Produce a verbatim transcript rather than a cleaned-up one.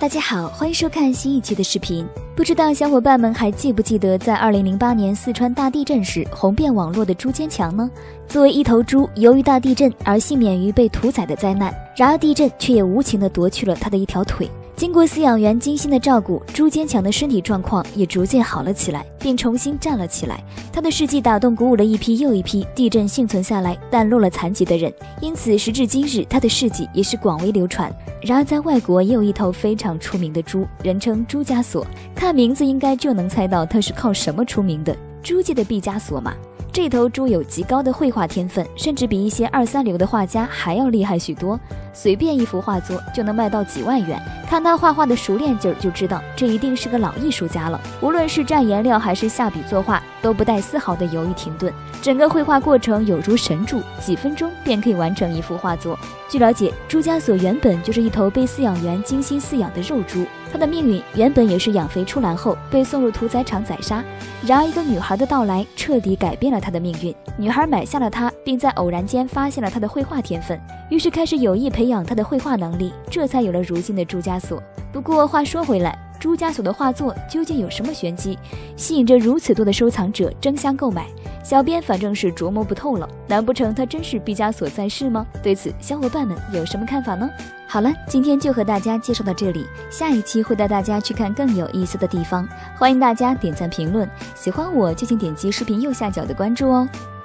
大家好，欢迎收看新一期的视频。不知道小伙伴们还记不记得，在二零零八年四川大地震时红遍网络的朱坚强呢？作为一头猪，由于大地震而幸免于被屠宰的灾难，然而地震却也无情地夺去了他的一条腿。经过饲养员精心的照顾，朱坚强的身体状况也逐渐好了起来，并重新站了起来。他的事迹打动鼓舞了一批又一批地震幸存下来但落了残疾的人，因此时至今日，他的事迹也是广为流传。然而在外国也有一头非常出名的猪，人称朱家索，看名字应该就能猜到它是靠什么出名的，猪界的毕加索嘛。这头猪有极高的绘画天分，甚至比一些二三流的画家还要厉害许多，随便一幅画作就能卖到几万元。看他画画的熟练劲儿，就知道这一定是个老艺术家了。无论是蘸颜料还是下笔作画，都不带丝毫的犹豫停顿，整个绘画过程有如神助，几分钟便可以完成一幅画作。据了解，朱家索原本就是一头被饲养员精心饲养的肉猪，他的命运原本也是养肥出栏后被送入屠宰场宰杀。然而一个女孩的到来彻底改变了他的命运，女孩买下了他，并在偶然间发现了他的绘画天分，于是开始有意培养他的绘画能力，这才有了如今的朱家索。不过话说回来，朱家索的画作究竟有什么玄机，吸引着如此多的收藏者争相购买？小编反正是琢磨不透了，难不成他真是毕加索在世吗？对此小伙伴们有什么看法呢？好了，今天就和大家介绍到这里，下一期会带大家去看更有意思的地方，欢迎大家点赞评论，喜欢我就请点击视频右下角的关注哦。